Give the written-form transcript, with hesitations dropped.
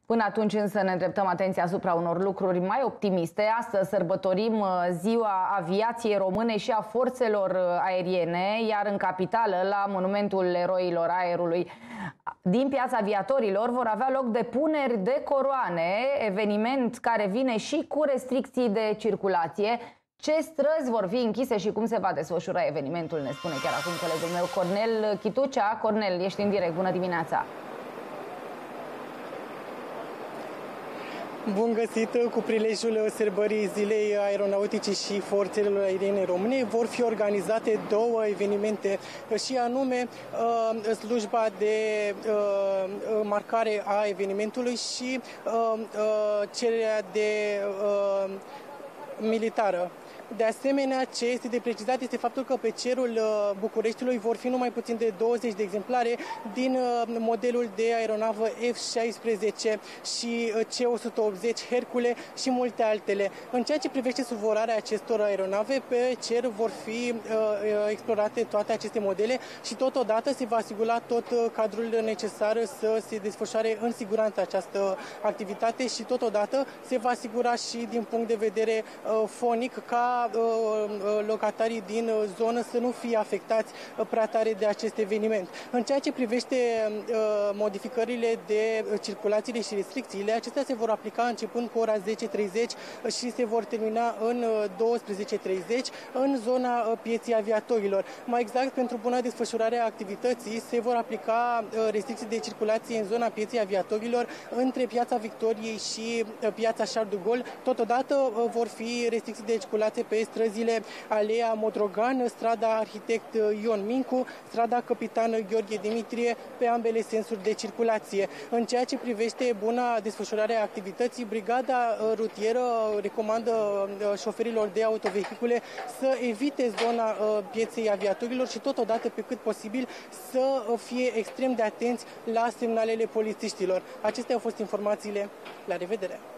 Până atunci însă ne îndreptăm atenția asupra unor lucruri mai optimiste. Astăzi sărbătorim Ziua Aviației Române și a Forțelor Aeriene, iar în capitală, la Monumentul Eroilor Aerului din Piața Aviatorilor, vor avea loc depuneri de coroane, eveniment care vine și cu restricții de circulație. Ce străzi vor fi închise și cum se va desfășura evenimentul, ne spune chiar acum colegul meu Cornel Chitucea. Cornel, ești în direct, bună dimineața! Bun găsit! Cu prilejul sărbării Zilei Aeronautice și Forțelor Aeriene Române vor fi organizate două evenimente, și anume slujba de marcare a evenimentului și cererea de militară. De asemenea, ce este de precizat este faptul că pe cerul Bucureștiului vor fi numai puțin de 20 de exemplare din modelul de aeronavă F-16 și C-180 Hercule și multe altele. În ceea ce privește survolarea acestor aeronave, pe cer vor fi explorate toate aceste modele și totodată se va asigura tot cadrul necesar să se desfășoare în siguranță această activitate și totodată se va asigura și din punct de vedere fonic ca locatarii din zonă să nu fie afectați prea tare de acest eveniment. În ceea ce privește modificările de circulațiile și restricțiile, acestea se vor aplica începând cu ora 10:30 și se vor termina în 12:30 în zona pieței aviatorilor. Mai exact, pentru buna desfășurare a activității se vor aplica restricții de circulație în zona pieței aviatorilor între Piața Victoriei și Piața Charles de Gaulle. Totodată vor fi restricții de circulație pe străzile Alea Modrogan, strada Arhitect Ion Mincu, strada Capitan Gheorghe Dimitrie, pe ambele sensuri de circulație. În ceea ce privește buna desfășurare a activității, Brigada Rutieră recomandă șoferilor de autovehicule să evite zona pieței aviatorilor și totodată, pe cât posibil, să fie extrem de atenți la semnalele polițiștilor. Acestea au fost informațiile. La revedere!